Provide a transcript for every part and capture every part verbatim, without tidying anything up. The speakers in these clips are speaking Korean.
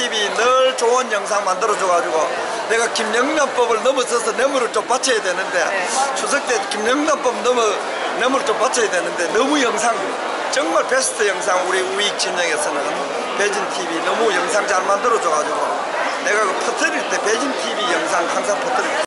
티비 늘 좋은 영상 만들어줘가지고 내가 김영란법을 넘어서서 뇌물을 좀 바쳐야 되는데 네. 추석 때 김영란법 넘어 뇌물을 좀 바쳐야 되는데 너무 영상 정말 베스트 영상 우리 우익 진영에서는 배진 티비 너무 영상 잘 만들어줘가지고 내가 그 퍼뜨릴 때 배진 티비 영상 항상 퍼뜨릴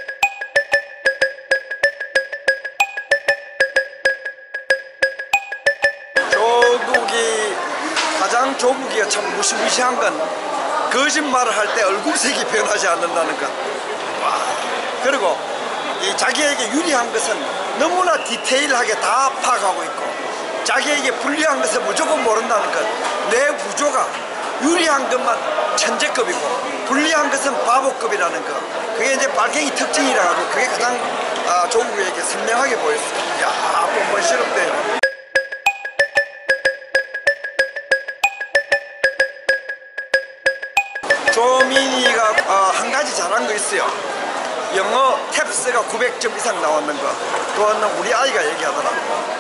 조국이 가장 조국이가 참 무시무시한 건 거짓말을 할 때 얼굴색이 변하지 않는다는 것. 와. 그리고 이 자기에게 유리한 것은 너무나 디테일하게 다 파악하고 있고 자기에게 불리한 것은 무조건 모른다는 것. 내 구조가 유리한 것만 천재급이고 불리한 것은 바보급이라는 것. 그게 이제 빨갱이 특징이라 가지고 그게 가장 아, 조국에게 선명하게 보였어요. 야, 뻔뻔스럽대요. 조민이가 어, 한 가지 잘한 거 있어요. 영어 탭스가 구백 점 이상 나왔는 거. 그거는 우리 아이가 얘기하더라고.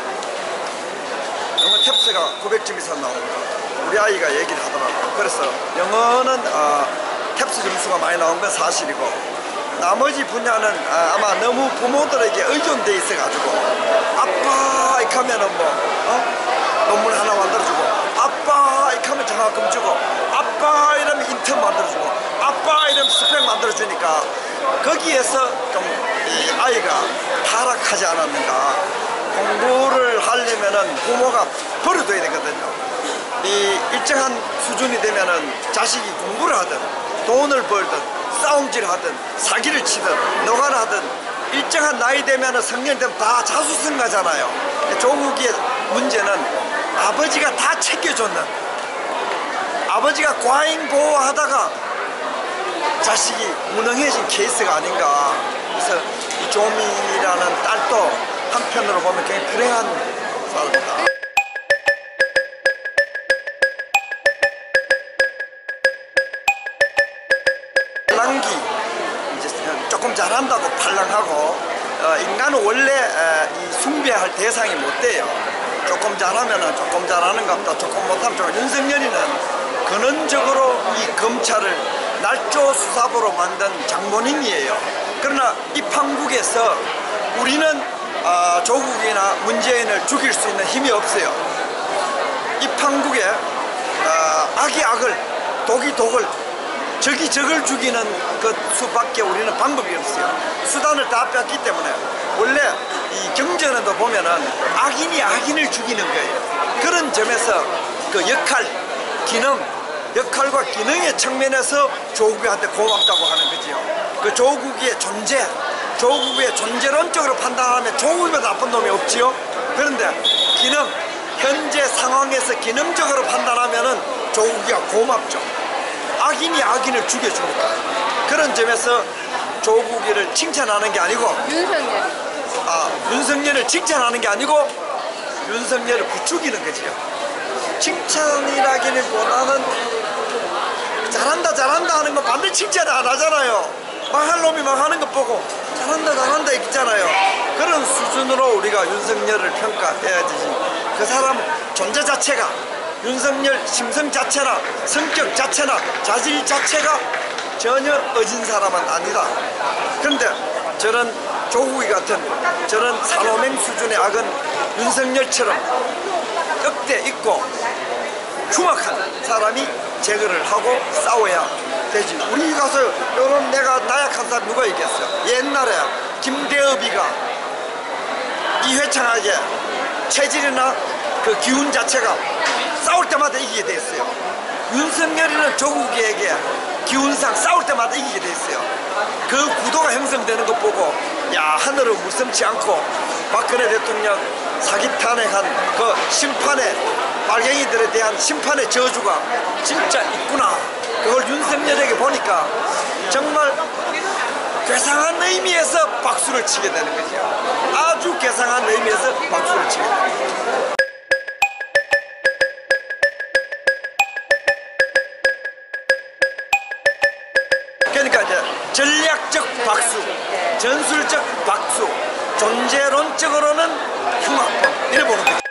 영어 탭스가 구백 점 이상 나오는 거. 우리 아이가 얘기를 하더라고. 그래서 영어는 어, 탭스 점수가 많이 나온 건 사실이고 나머지 분야는 어, 아마 너무 부모들에게 의존돼 있어가지고 아빠 이렇게 하면은 뭐 어? 논문 하나 만들어주고 아빠 이렇게 하면 장학금 주고 아빠 이러면 인턴 만들어주고 아빠 이러면 스펙 만들어주니까 거기에서 좀 이 아이가 타락하지 않았는가. 공부를 하려면은 부모가 버려둬야 되거든요. 이 일정한 수준이 되면은 자식이 공부를 하든 돈을 벌든 싸움질 하든 사기를 치든 노가를 하든 일정한 나이 되면은 성년 되면 다 자수성가잖아요. 조국의 문제는 아버지가 다 챙겨줬는 아버지가 과잉 보호하다가 자식이 무능해진 케이스가 아닌가. 그래서 이 조민이라는 딸도 한편으로 보면 굉장히 불행한 사람입니다. 팔랑기 이제 조금 잘한다고 팔랑하고 어, 인간은 원래 에, 이 숭배할 대상이 못 돼요. 조금 잘하면은 조금 잘하는 것 같다. 조금 못하면 조금. 윤석열이는 근원적으로 이 검찰을 날조 수사부로 만든 장본인이에요. 그러나 이 판국에서 우리는 어, 조국이나 문재인을 죽일 수 있는 힘이 없어요. 이 판국에 어, 악이 악을, 독이 독을, 적이 적을 죽이는 것 수밖에 우리는 방법이 없어요. 수단을 다 뺐기 때문에 원래 이 경전에도 보면은 악인이 악인을 죽이는 거예요. 그런 점에서 그 역할, 기능, 역할과 기능의 측면에서 조국이한테 고맙다고 하는 거지요. 그 조국의 존재, 조국의 존재론적으로 판단하면 조국이보다 나쁜 놈이 없지요. 그런데 기능, 현재 상황에서 기능적으로 판단하면은 조국이가 고맙죠. 악인이 악인을 죽여주니까. 그런 점에서 조국이를 칭찬하는 게 아니고 윤석열. 아, 윤석열을 칭찬하는 게 아니고 윤석열을 부추기는 거지요. 칭찬이라기보다는 잘한다 잘한다 하는 거 반드시 칭찬 안 하잖아요. 망할 놈이 망하는 거 보고 잘한다 잘한다 있잖아요. 그런 수준으로 우리가 윤석열을 평가해야 되지. 그 사람 존재 자체가 윤석열 심성 자체나 성격 자체나 자질 자체가 전혀 어진 사람은 아니다. 그런데 저런 조국이 같은 저런 산호맹 수준의 악은 윤석열처럼 역대 있고 흉악한 사람이 제거를 하고 싸워야 되지. 우리 가서 이런 내가 나약한 사람 누가 있겠어요? 옛날에 김대업이가 이회창에게 체질이나 그 기운 자체가 싸울 때마다 이기게 돼 있어요. 윤석열이는 조국에게 기운상 싸울 때마다 이기게 돼 있어요. 그 구도가 형성되는 것 보고 야, 하늘은 무섭지 않고 박근혜 대통령 사기 탄핵한 그 심판의 빨갱이들에 대한 심판의 저주가 진짜 있구나. 그걸 윤석열에게 보니까 정말 괴상한 의미에서 박수를 치게 되는 거죠. 아주 괴상한 의미에서 박수를 치게 되는 거죠. 그러니까 이제 전략적 박수, 전술적 박수, 존재론적으로는 흉악범 이래 보는 거죠.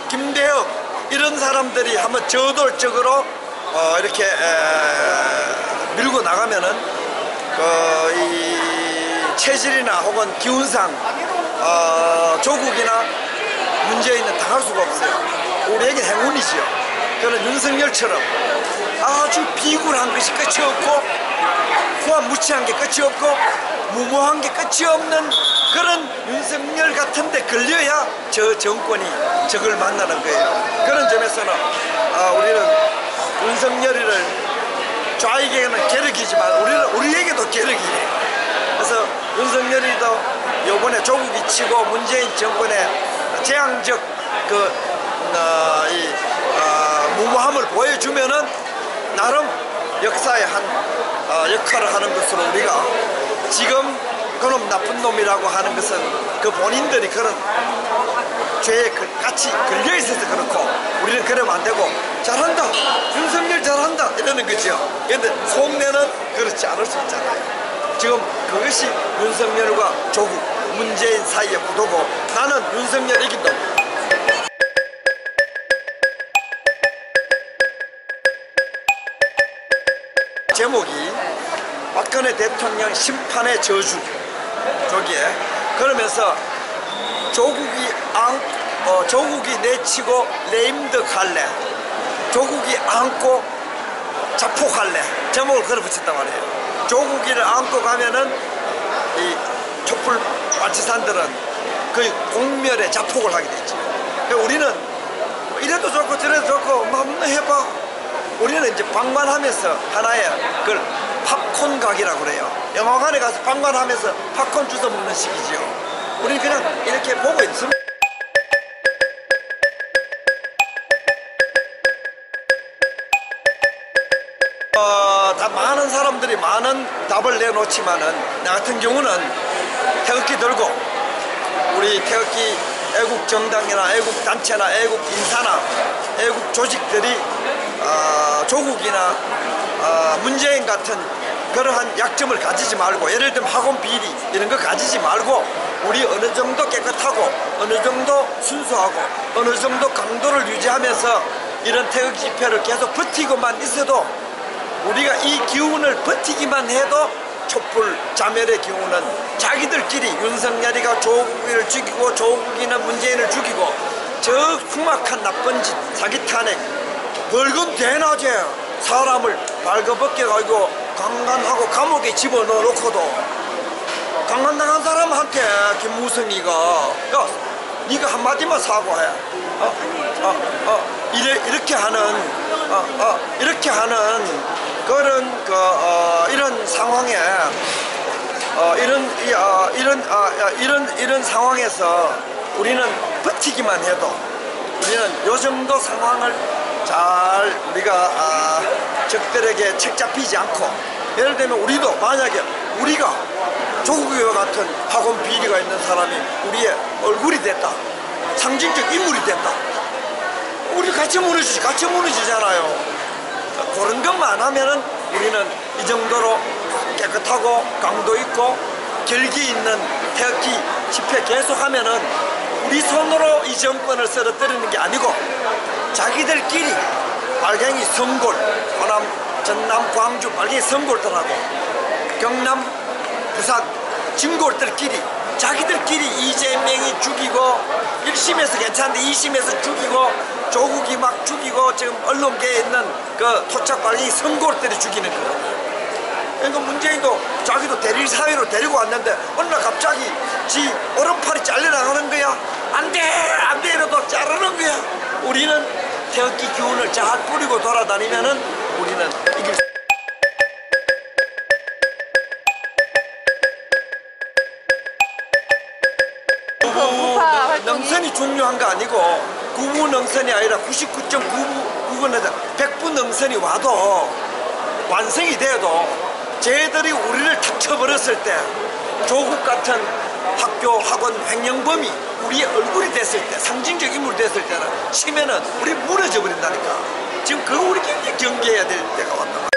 김대엽 이런 사람들이 한번 저돌적으로 어, 이렇게 에, 밀고 나가면은 어, 이 체질이나 혹은 기운상 어, 조국이나 문재인은 당할 수가 없어요. 우리에게 행운이지요. 그런 윤석열처럼 아주 비굴한 것이 끝이 없고 후한무치한 게 끝이 없고 무모한 게 끝이 없는 그런 윤석열 같은데 걸려야 저 정권이 적을 만나는 거예요. 그런 점에서는 아, 우리는 윤석열이를 좌익에게는 계륵이지만 우리는 우리에게도 계륵이에요. 그래서 윤석열이도 요번에 조국이 치고 문재인 정권의 재앙적 그 어, 이, 어, 무모함을 보여주면은 나름 역사의 한 어, 역할을 하는 것으로 우리가 지금 그놈 나쁜 놈이라고 하는 것은 그 본인들이 그런 죄에 같이 걸려 있어서 그렇고 우리는 그러면 안 되고 잘한다 윤석열 잘한다 이러는 거죠. 그런데 속내는 그렇지 않을 수 있잖아요. 지금 그것이 윤석열과 조국 문재인 사이의 구도고 나는 윤석열 이긴다. 제목이 박근혜 대통령 심판의 저주 저기에 그러면서 조국이 안, 어, 조국이 내치고 레임드 갈래 조국이 안고 자폭할래 제목을 걸어 붙였단 말이에요. 조국이를 안고 가면은 이 촛불 마치산들은 그 공멸에 자폭을 하게 되지. 우리는 이래도 좋고 저래도 좋고 뭐 한번 해봐. 우리는 이제 방관하면서 하나의 그걸 팝콘 각이라고 그래요. 영화관에 가서 방관하면서 팝콘 주워 먹는 식이지요. 우리는 그냥 이렇게 보고 있습니다. 어, 다 많은 사람들이 많은 답을 내놓지만은 나 같은 경우는 태극기 들고 우리 태극기 애국 정당이나 애국 단체나 애국 인사나 애국 조직들이 어, 조국이나 어, 문재인 같은 그러한 약점을 가지지 말고 예를 들면 학원 비리 이런 거 가지지 말고 우리 어느 정도 깨끗하고 어느 정도 순수하고 어느 정도 강도를 유지하면서 이런 태극 집회를 계속 버티고만 있어도 우리가 이 기운을 버티기만 해도 촛불 자멸의 기운은 자기들끼리 윤석열이가 조국을 죽이고 조국이나 문재인을 죽이고 저 흉악한 나쁜 짓 사기 탄핵 벌금 대낮에 사람을 발거벗겨가지고 강간하고 감옥에 집어넣어 놓고도 강간당한 사람한테 김무성이가 야 네가 한마디만 사과해 어? 어? 어? 이래, 이렇게 하는 어? 어? 이렇게 하는 그런 그 어, 이런 상황에 어, 이런 이, 어, 이런 어, 이런 이런 상황에서 우리는 버티기만 해도 우리는 요 정도 상황을 잘 우리가 아, 적들에게 책 잡히지 않고 예를 들면 우리도 만약에 우리가 조국이와 같은 학원 비리가 있는 사람이 우리의 얼굴이 됐다 상징적 인물이 됐다 우리 같이 무너지지 같이 무너지잖아요. 그런 것만 하면은 우리는 이 정도로 깨끗하고 강도 있고 결기 있는 태극기 집회 계속하면은 우리 손으로 이 정권을 쓰러뜨리는 게 아니고 자기들끼리 빨갱이 성골, 호남, 전남, 광주 빨갱이 성골들하고 경남, 부산 진골들끼리 자기들끼리 이재명이 죽이고 일 심에서 괜찮은데 이 심에서 죽이고 조국이 막 죽이고 지금 언론계에 있는 그 토착 빨갱이 성골들이 죽이는 거거든요. 그러니까 문재인도 자기도 대릴 사회로 데리고 왔는데 어느 날 갑자기 지 오른팔이 잘려나가는 거야. 안돼 안돼 이러도 자르는 거야. 우리는 태극기 기운을 잘 뿌리고 돌아다니면은 우리는 이길 수 구부 능선이 중요한 거 아니고 구부 능선이 아니라 구십구 점 구구 는 백 부 능선이 와도 완성이 돼도 쟤들이 우리를 탁 쳐버렸을 때 조국 같은 학교 학원 횡령범이 우리의 얼굴이 됐을 때 상징적 인물이 됐을 때는 치면은 우리 무너져 버린다니까. 지금 그거 우리 굉장히 경계해야 될 때가 왔단 말이야.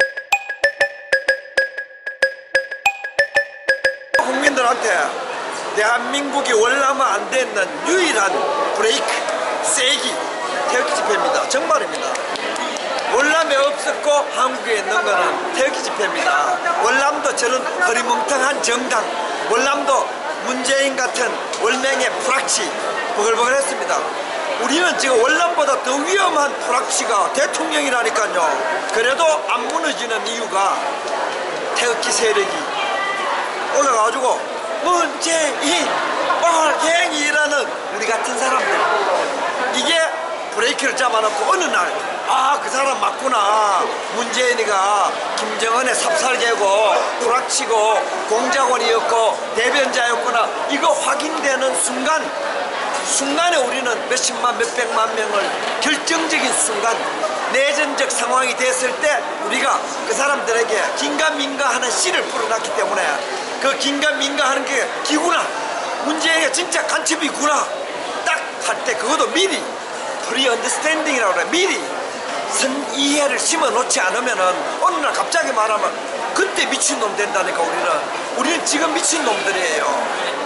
국민들한테 대한민국이 월남은 안 되는 유일한 브레이크, 세기, 태극기 집회입니다. 정말입니다. 월남에 없었고 한국에 있는 거는 태극기 집회입니다. 월남도 저런 허리멍텅한 정당, 월남도 문재인 같은 월맹의 프락치 버글버글했습니다. 우리는 지금 월남보다 더 위험한 프락치가 대통령이라니까요. 그래도 안 무너지는 이유가 태극기 세력이 올라가가지고 문재인 빨갱이라는 우리 같은 사람들, 이게 브레이크를 잡아놓고 어느 날 아, 그 사람 맞구나, 문재인이가 김정은의 삽살개고 불락치고 공작원이었고 대변자였구나, 이거 확인되는 순간 순간에 우리는 몇십만 몇백만 명을 결정적인 순간 내전적 상황이 됐을 때 우리가 그 사람들에게 긴가민가 하는 씨를 풀어놨기 때문에 그 긴가민가 하는 게 기구나, 문재인이 진짜 간첩이구나 딱 할 때 그것도 미리 프리 언더스탠딩이라고 그래. 미리 선 이해를 심어 놓지 않으면은 어느 날 갑자기 말하면 그때 미친놈 된다니까. 우리는 우리는 지금 미친놈들이에요.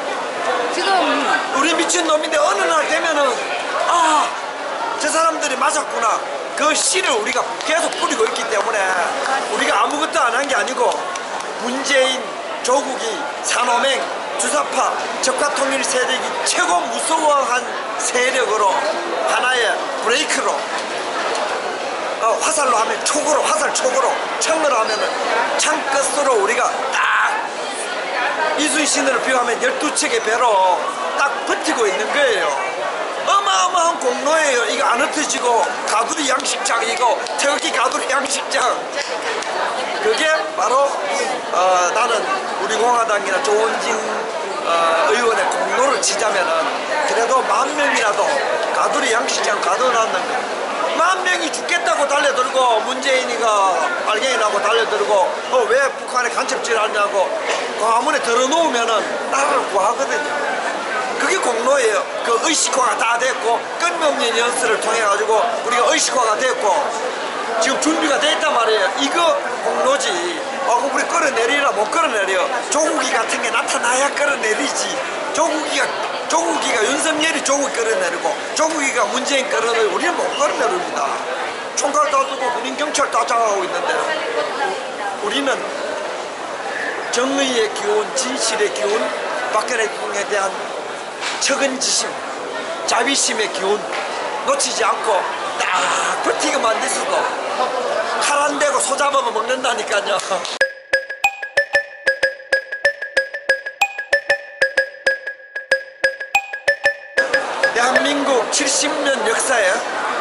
지금 우리 미친놈인데 어느 날 되면은 아, 저 사람들이 맞았구나, 그 씨를 우리가 계속 뿌리고 있기 때문에 우리가 아무것도 안 한 게 아니고 문재인, 조국이, 산호맹, 주사파, 적화통일 세력이 최고 무서워한 세력으로 하나의 브레이크로, 어, 화살로 하면 촉으로, 화살 촉으로, 창으로 하면은 창끝으로 우리가 딱 이순신을 비유하면 열두 척의 배로 딱 버티고 있는 거예요. 어마어마한 공로예요. 이거 안 흩어지고 가두리 양식장이고 태극기 가두리 양식장. 그게 바로 어, 나는 우리 공화당이나 조원진 어, 의원의 공로를 치자면은 그래도 만 명이라도 가두리 양식장 가둬놨는 거. 만 명이 죽겠다고 달려들고 문재인이가 빨갱이라고 달려들고 어, 왜 북한에 간첩질 하냐고 광화문에 들어놓으면은 나라를 구하거든요. 그게 공로예요. 그 의식화가 다 됐고 끊임없는 연설을 통해 가지고 우리가 의식화가 됐고 지금 준비가 돼 있단 말이에요. 이거 공로지. 아, 그럼 우리 끌어내리라. 못 끌어내려. 조국이 같은 게 나타나야 끌어내리지. 조국이가 조국이가 윤석열이 조국 끌어내리고 조국이가 문재인 끌어내리고 우리는 못 끌어내립니다. 총칼 쏴두고 군인 경찰 따장하고 있는데 우리는 정의의 기운, 진실의 기운, 박근혜 대통령에 대한 책임지심, 자비심의 기운 놓치지 않고 딱 버티기만 됐어도 칼 안 대고 소 잡으면 먹는다니까요. 대한민국 칠십 년 역사에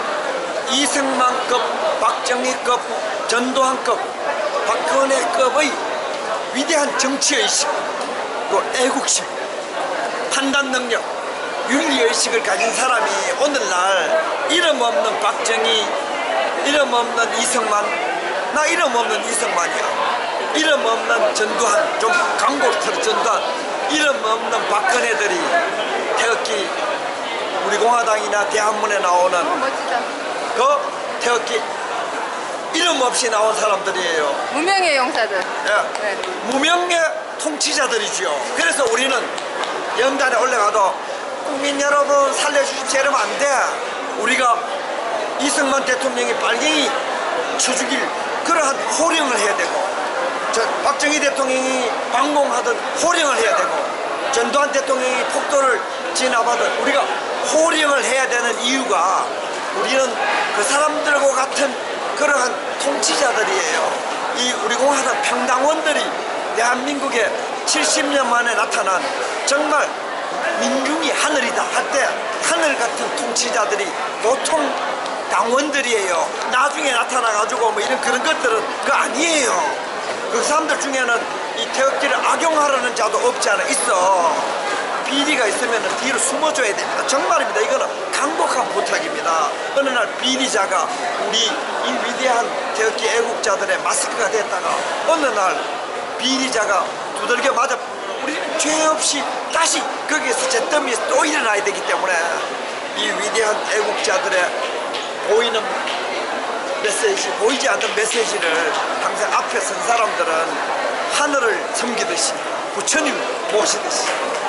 이승만급, 박정희급, 전두환급, 박근혜급의 위대한 정치의식, 또 애국심, 판단능력, 윤리의식을 가진 사람이 오늘날 이름 없는 박정희, 이름 없는 이승만, 나 이름 없는 이승만이야, 이름 없는 전두환, 좀 강골터 전두환, 이름 없는 박근혜들이 태극기 우리 공화당이나 대한문에 나오는 그 태극기 이름 없이 나온 사람들이에요. 무명의 용사들. 예. 네. 무명의 통치자들이지요. 그래서 우리는 연단에 올라가도 국민 여러분 살려주십시오 이러면 안 돼. 우리가 이승만 대통령이 빨갱이 쳐죽일 그러한 호령을 해야 되고, 저 박정희 대통령이 방공하던 호령을 해야 되고, 전두환 대통령이 폭도를 진압하던 우리가 호령을 해야 되는 이유가 우리는 그 사람들과 같은 그러한 통치자들이에요. 이 우리 공화당 평당원들이 대한민국에 칠십 년 만에 나타난 정말 민중이 하늘이다 할 때 하늘 같은 통치자들이 보통 당원들이에요. 나중에 나타나가지고 뭐 이런 그런 것들은 그거 아니에요. 그 사람들 중에는 이 태극기를 악용하려는 자도 없지 않아 있어. 비리가 있으면 뒤로 숨어줘야 됩니다. 정말입니다. 이거는 강력한 부탁입니다. 어느 날 비리자가 우리 이 위대한 태극기 애국자들의 마스크가 됐다가 어느 날 비리자가 두들겨 맞아 우리는 죄 없이 다시 거기에서 잿더미에서 또 일어나야 되기 때문에 이 위대한 애국자들의 보이는 메시지, 보이지 않는 메시지를 항상 앞에 선 사람들은 하늘을 섬기듯이 부처님 모시듯이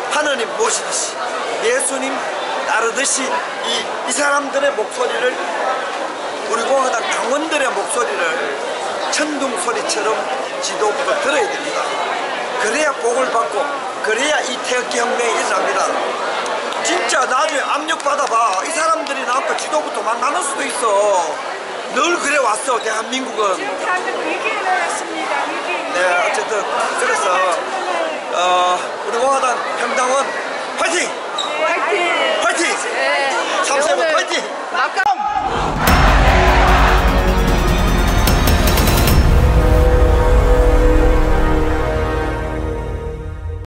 하느님 모시듯이 예수님 따르듯이 이, 이 사람들의 목소리를 우리 공화당 당원들의 목소리를 천둥 소리처럼 지도부도 들어야 됩니다. 그래야 복을 받고 그래야 이 태극기 혁명이 일어납니다. 진짜 나중에 압력 받아봐. 이 사람들이 나왔다 지도부 도망가는 수도 있어. 늘 그래 왔어 대한민국은. 지금 다들 위기에 놓였습니다. 위기. 네 어쨌든 그래서 어, 우리 공화당 평당원 화이팅!